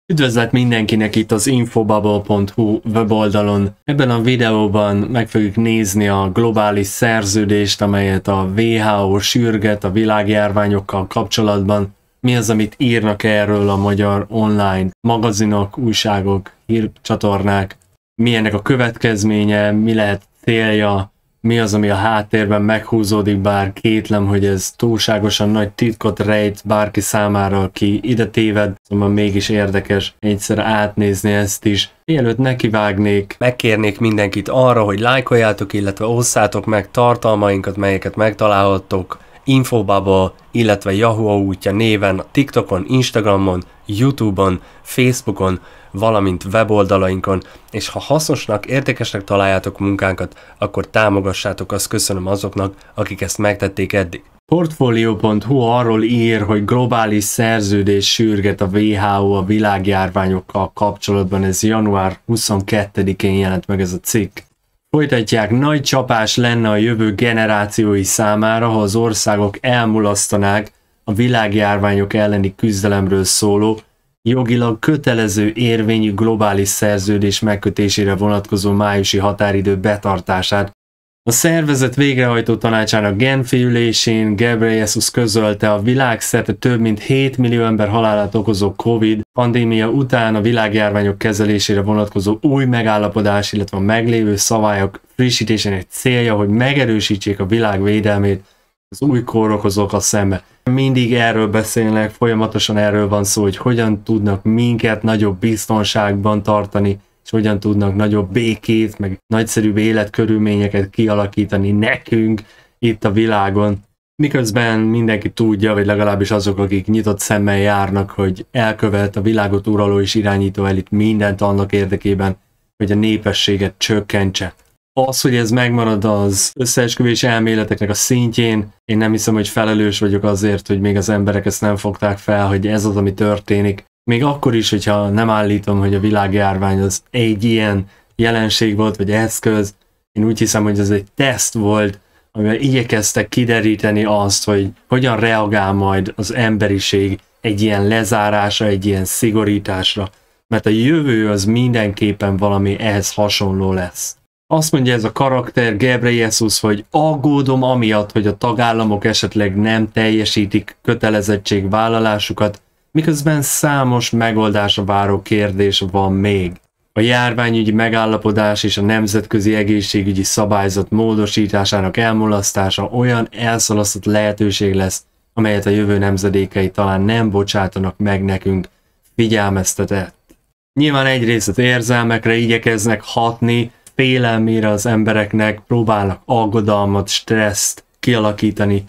Üdvözlet mindenkinek itt az infobubble.hu weboldalon. Ebben a videóban meg fogjuk nézni a globális szerződést, amelyet a WHO sürget a világjárványokkal kapcsolatban. Mi az, amit írnak erről a magyar online magazinok, újságok, hírcsatornák, mi ennek a következménye, mi lehet célja, mi az, ami a háttérben meghúzódik, bár kétlem, hogy ez túlságosan nagy titkot rejt bárki számára, aki ide téved, szóval mégis érdekes egyszer átnézni ezt is. Mielőtt nekivágnék, megkérnék mindenkit arra, hogy lájkoljátok, illetve osszátok meg tartalmainkat, melyeket megtalálhattok Infobubble, illetve Yahoo útja néven a TikTokon, Instagramon, YouTube-on, Facebookon, valamint weboldalainkon, és ha hasznosnak, értékesnek találjátok munkánkat, akkor támogassátok, azt köszönöm azoknak, akik ezt megtették eddig. Portfolio.hu arról ír, hogy globális szerződés sürget a WHO a világjárványokkal kapcsolatban, ez január 22-én jelent meg ez a cikk. Folytatják, nagy csapás lenne a jövő generációi számára, ha az országok elmulasztanák a világjárványok elleni küzdelemről szóló, jogilag kötelező érvényű globális szerződés megkötésére vonatkozó májusi határidő betartását. A szervezet végrehajtó tanácsának Genfi ülésén Ghebreyesus közölte, a világszerte több mint 7 millió ember halálát okozó Covid pandémia után a világjárványok kezelésére vonatkozó új megállapodás, illetve a meglévő szabályok frissítésének célja, hogy megerősítsék a világ védelmét az új kórokozókkal szembe. Mindig erről beszélnek, folyamatosan erről van szó, hogy hogyan tudnak minket nagyobb biztonságban tartani, és hogyan tudnak nagyobb békét, meg nagyszerűbb életkörülményeket kialakítani nekünk itt a világon. Miközben mindenki tudja, vagy legalábbis azok, akik nyitott szemmel járnak, hogy elkövet a világot uraló és irányító elit mindent annak érdekében, hogy a népességet csökkentse. Az, hogy ez megmarad az összeesküvés elméleteknek a szintjén, én nem hiszem, hogy felelős vagyok azért, hogy még az emberek ezt nem fogták fel, hogy ez az, ami történik. Még akkor is, hogyha nem állítom, hogy a világjárvány az egy ilyen jelenség volt, vagy eszköz, én úgy hiszem, hogy ez egy teszt volt, amivel igyekeztek kideríteni azt, hogy hogyan reagál majd az emberiség egy ilyen lezárásra, egy ilyen szigorításra, mert a jövő az mindenképpen valami ehhez hasonló lesz. Azt mondja ez a karakter, Ghebreyesus, hogy aggódom amiatt, hogy a tagállamok esetleg nem teljesítik kötelezettségvállalásukat, miközben számos megoldásra váró kérdés van még. A járványügyi megállapodás és a nemzetközi egészségügyi szabályzat módosításának elmulasztása olyan elszalasztott lehetőség lesz, amelyet a jövő nemzedékei talán nem bocsátanak meg nekünk, figyelmeztetett. Nyilván egyrészt az érzelmekre igyekeznek hatni, félelmére az embereknek, próbálnak aggodalmat, stresszt kialakítani.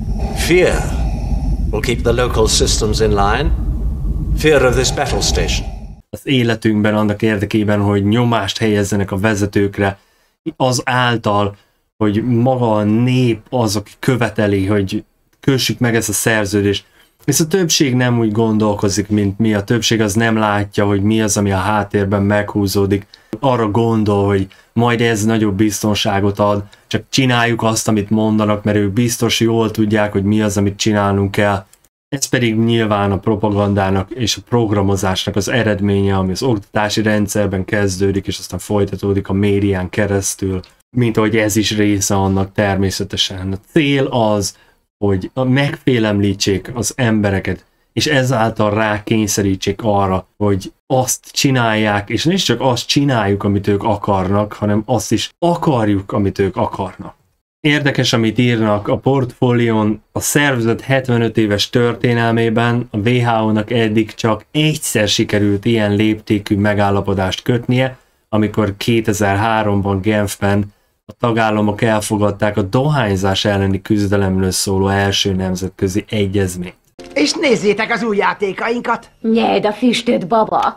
Fear will keep the local systems in line. Fear of this battle station. Az életünkben annak érdekében, hogy nyomást helyezzenek a vezetőkre, az által, hogy maga a nép az, aki követeli, hogy kössük meg ezt a szerződést. És a többség nem úgy gondolkozik, mint mi. A többség az nem látja, hogy mi az, ami a háttérben meghúzódik. Arra gondol, hogy majd ez nagyobb biztonságot ad, csak csináljuk azt, amit mondanak, mert ők biztos jól tudják, hogy mi az, amit csinálnunk kell. Ez pedig nyilván a propagandának és a programozásnak az eredménye, ami az oktatási rendszerben kezdődik, és aztán folytatódik a médián keresztül, mint ahogy ez is része annak természetesen. A cél az, hogy megfélemlítsék az embereket, és ezáltal rákényszerítsék arra, hogy azt csinálják, és nem is csak azt csináljuk, amit ők akarnak, hanem azt is akarjuk, amit ők akarnak. Érdekes, amit írnak a portfólión, a szervezet 75 éves történelmében a WHO-nak eddig csak egyszer sikerült ilyen léptékű megállapodást kötnie, amikor 2003-ban Genfben a tagállamok elfogadták a dohányzás elleni küzdelemről szóló első nemzetközi egyezményt. És nézzétek az új játékainkat! Nyeld a füstöt, baba!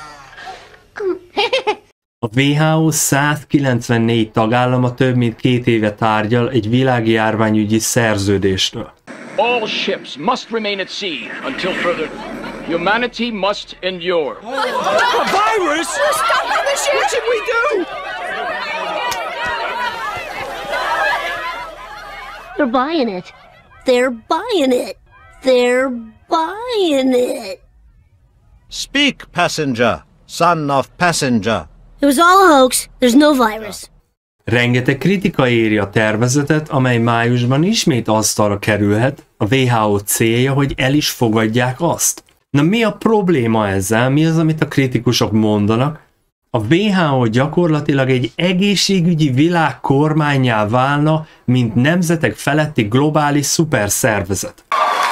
A WHO 194 tagállama több mint 2 éve tárgyal egy világjárványügyi szerződésről. All ships must remain at sea until further. Humanity must endure. A virus? Stop the ship! What should we do? They're buying it. They're buying it. They're buying it. Speak, passenger, son of passenger. It was all a hoax. There's no virus. Rengeteg kritika éri a tervezetet, amely májusban ismét asztalra kerülhet. A WHO célja, hogy el is fogadják azt. Na mi a probléma ezzel? Mi az, amit a kritikusok mondanak? A WHO gyakorlatilag egy egészségügyi világ kormánnyá válna, mint nemzetek feletti globális szuperszervezet.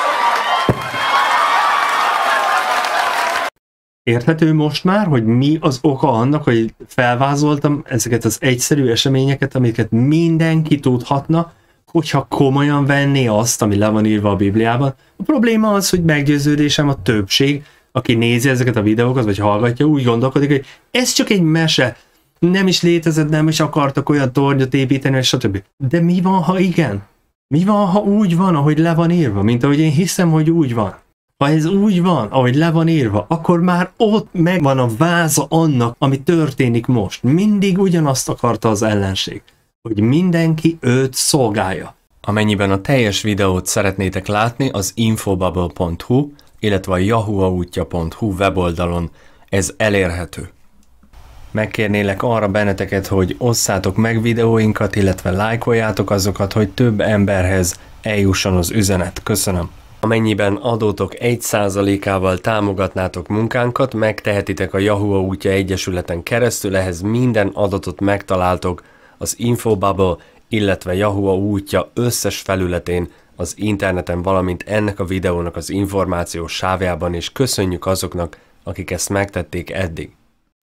Érthető most már, hogy mi az oka annak, hogy felvázoltam ezeket az egyszerű eseményeket, amiket mindenki tudhatna, hogyha komolyan venné azt, ami le van írva a Bibliában. A probléma az, hogy meggyőződésem a többség, aki nézi ezeket a videókat, vagy hallgatja, úgy gondolkodik, hogy ez csak egy mese, nem is létezett, nem is akartak olyan tornyot építeni, és stb. De mi van, ha igen? Mi van, ha úgy van, ahogy le van írva, mint ahogy én hiszem, hogy úgy van? Ha ez úgy van, ahogy le van írva, akkor már ott megvan a váza annak, ami történik most. Mindig ugyanazt akarta az ellenség, hogy mindenki őt szolgálja. Amennyiben a teljes videót szeretnétek látni, az infobubble.hu, illetve a yahuaútja.hu weboldalon ez elérhető. Megkérnélek arra benneteket, hogy osszátok meg videóinkat, illetve lájkoljátok azokat, hogy több emberhez eljusson az üzenet. Köszönöm. Amennyiben adótok 1%-ával támogatnátok munkánkat, megtehetitek a Yahuwah útja egyesületen keresztül, ehhez minden adatot megtaláltok az Infobubble, illetve Yahuwah útja összes felületén az interneten, valamint ennek a videónak az információs sávjában, és köszönjük azoknak, akik ezt megtették eddig.